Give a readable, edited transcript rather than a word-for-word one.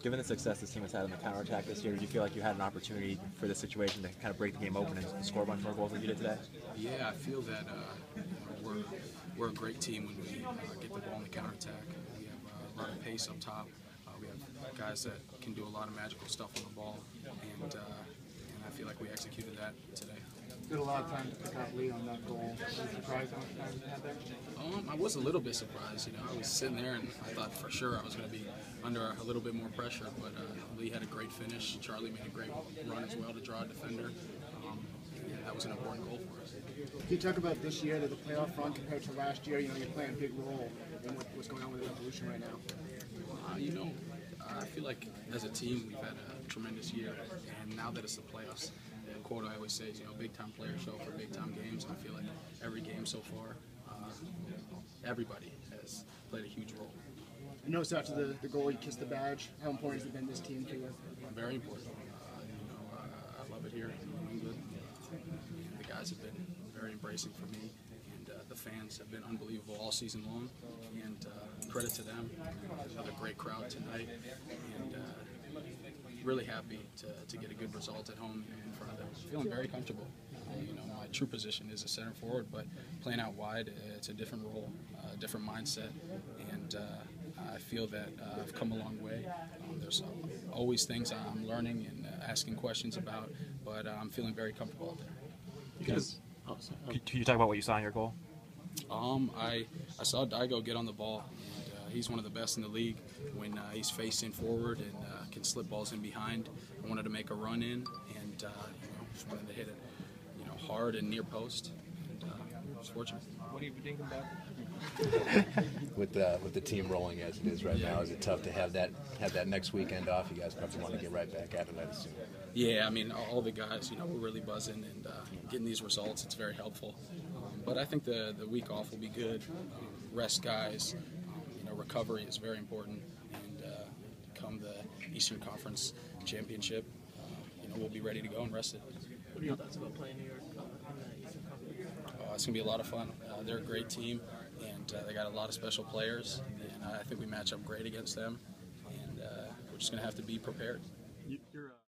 Given the success this team has had on the counterattack this year, did you feel like you had an opportunity for this situation to kind of break the game open and score a bunch more goals than you did today? Yeah, I feel that we're a great team when we get the ball on the counterattack. We have a lot of pace up top. We have guys that can do a lot of magical stuff on the ball, and I feel like we executed that today. You had a lot of time to pick up lead on that goal. Were you surprised how much time you had there? I was a little bit surprised. I was sitting there and I thought for sure I was going to be under a little bit more pressure, but Lee had a great finish. Charlie made a great run as well to draw a defender. That was an important goal for us. Can you talk about this year, the playoff run compared to last year? You're playing a big role in what's going on with the Revolution right now. I feel like as a team we've had a tremendous year, and now that it's the playoffs, the quote I always say is, big time players show up for big time games, and I feel like every game so far, everybody has played a huge role. I noticed after the goal you kissed the badge. How important has it been this team to you? Very important. I love it here in New England. The guys have been very embracing for me, and the fans have been unbelievable all season long, and credit to them. Another great crowd tonight, and really happy to get a good result at home in front of them. Feeling very comfortable. My true position is a center forward, but playing out wide, it's a different role, a different mindset, and I feel that I've come a long way. There's always things I'm learning and asking questions about, but I'm feeling very comfortable out there. Can you talk about what you saw in your goal? I saw Daigo get on the ball, and he's one of the best in the league when he's facing forward and can slip balls in behind. I wanted to make a run in, and just wanted to hit it, hard and near post, and I was fortunate. What do you think about with the team rolling as it is right now? Is it tough to have that next weekend off? You guys probably want to get right back at it, I assume. Yeah, all the guys, we're really buzzing, and getting these results, it's very helpful. But I think the week off will be good. Rest guys, recovery is very important, and come the Eastern Conference Championship, we'll be ready to go and rested. What are your thoughts about playing New York in the Eastern Conference? It's going to be a lot of fun. They're a great team, and they got a lot of special players, and I think we match up great against them, and we're just going to have to be prepared. You're